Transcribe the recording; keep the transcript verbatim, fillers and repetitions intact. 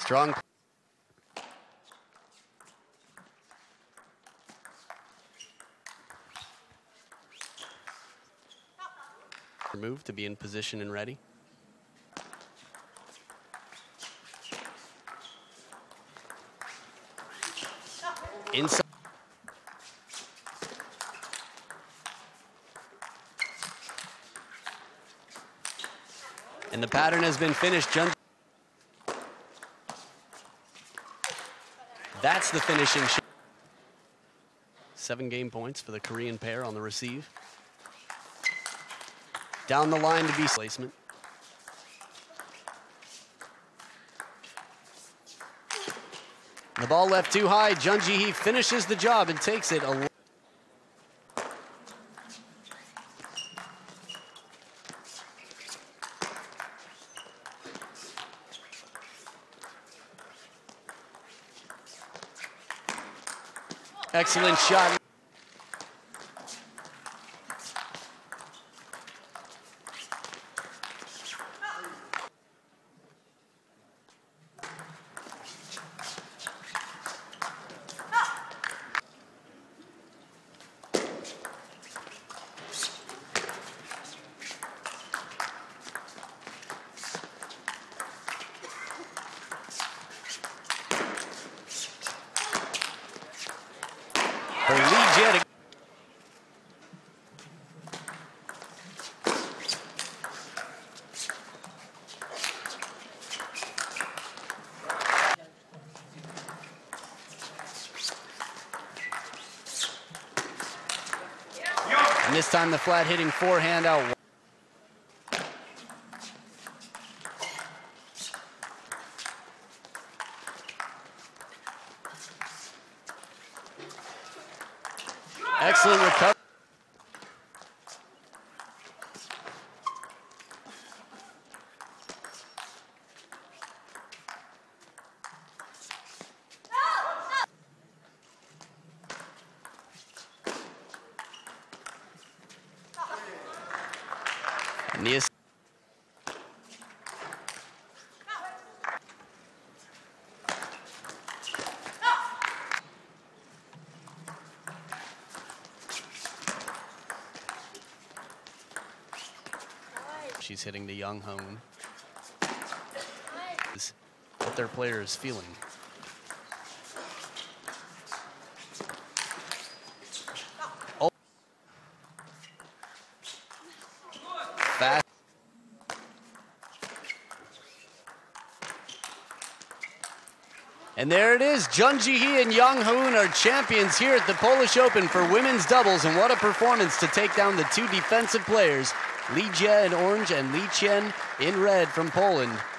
Strong. Move to be in position and ready. Inside. And the pattern has been finished. Jeon. That's the finishing shot. Seven game points for the Korean pair on the receive. Down the line to be placement. The ball left too high. Jeon Jihee finishes the job and takes it. A excellent shot. For Li Jie. And this time the flat hitting forehand out. Excellent recovery. And the she's hitting the young Haeun. Is what their player is feeling. Oh. Fast. And there it is. Jeon Jihee and Young Haeun are champions here at the Polish Open for women's doubles. And what a performance to take down the two defensive players, Li Jie in orange and Li Qian in red from Poland.